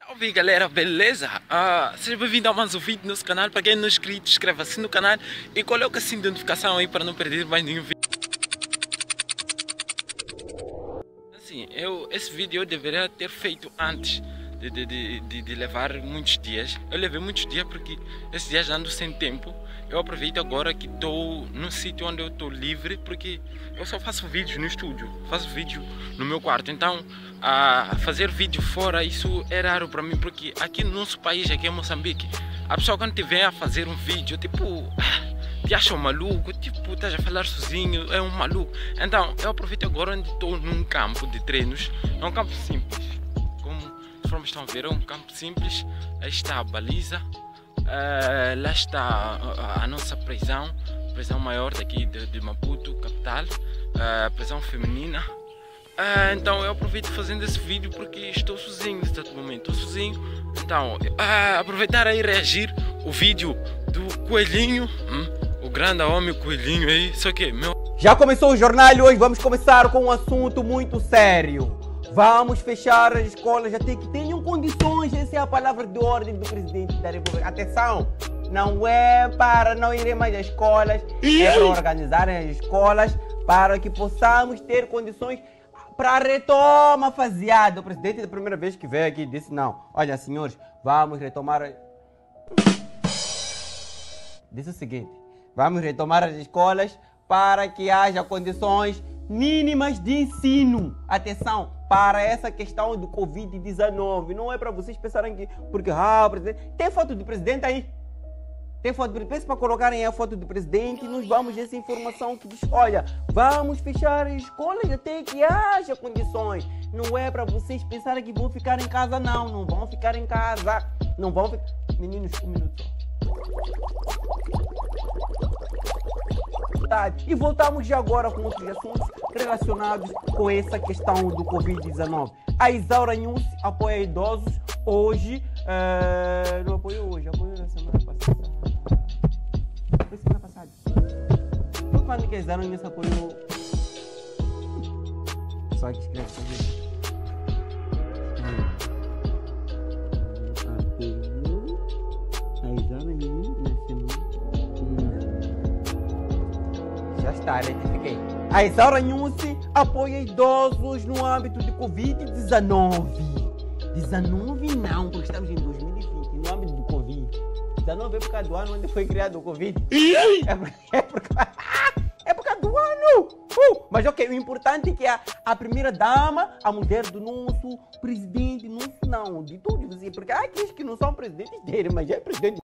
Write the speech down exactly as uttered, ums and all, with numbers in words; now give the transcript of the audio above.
Salve galera, beleza? Uh, seja bem-vindo a mais um vídeo no nosso canal. Para quem não é inscrito, inscreva-se no canal e coloque a sininho de notificação aí para não perder mais nenhum vídeo. Assim, eu, esse vídeo eu deveria ter feito antes de, de, de, de, de levar muitos dias. Eu levei muitos dias porque esses dias ando sem tempo. Eu aproveito agora que estou no sítio onde eu estou livre, porque eu só faço vídeos no estúdio, faço vídeo no meu quarto. Então, a fazer vídeo fora, isso é raro para mim, porque aqui no nosso país, aqui em Moçambique, a pessoa quando te vê a fazer um vídeo, tipo, te acha um maluco, tipo, estás a falar sozinho, é um maluco. Então, eu aproveito agora onde estou num campo de treinos, é um campo simples, como as formas estão a ver, é um campo simples. Aí está a baliza. Uh, lá está a, a nossa prisão, prisão maior daqui de, de Maputo, capital, uh, prisão feminina. Uh, então eu aproveito fazendo esse vídeo porque estou sozinho neste momento, estou sozinho. Então, uh, aproveitar aí e reagir o vídeo do coelhinho, hum, o grande homem, o coelhinho aí, só que meu... Já começou o jornal e hoje vamos começar com um assunto muito sério. Vamos fechar as escolas até que tenham condições. Essa é a palavra de ordem do presidente da República. Atenção, não é para não irem mais às escolas, é para organizarem as escolas para que possamos ter condições para a retoma faseada. O presidente, da primeira vez que veio aqui, disse não. Olha, senhores, vamos retomar... Disse o seguinte, vamos retomar as escolas para que haja condições mínimas de ensino. Atenção, para essa questão do Covid dezenove. Não é para vocês pensarem que... Porque, ah, o presidente... Tem foto do presidente aí? Tem foto do presidente? Para colocarem a foto do presidente, nós vamos essa informação que diz, olha, vamos fechar as escolas até que haja condições. Não é para vocês pensarem que vão ficar em casa, não. Não vão ficar em casa. Não vão ficar... Meninos, um minuto só. E voltamos já agora com outros assuntos relacionados com essa questão do Covid dezenove. A Isaura News apoia idosos hoje, uh, não apoiou hoje, apoiou na semana passada. Foi semana passada. Foi quando que a Isaura News apoiou? Só que escreve sobre a Isaura News na semana. Já está, identifiquei. A Isaura News apoia idosos no âmbito de Covid dezenove. dezenove não, porque estamos em dois mil e vinte, no âmbito do Covid. dezenove é por causa do ano onde foi criado o Covid. É por, é por, é por causa do ano. Uh, mas ok, o importante é que a, a primeira dama, a mulher do nosso presidente, nosso não, de todos, porque há aqueles que não são presidentes dele, mas é presidente.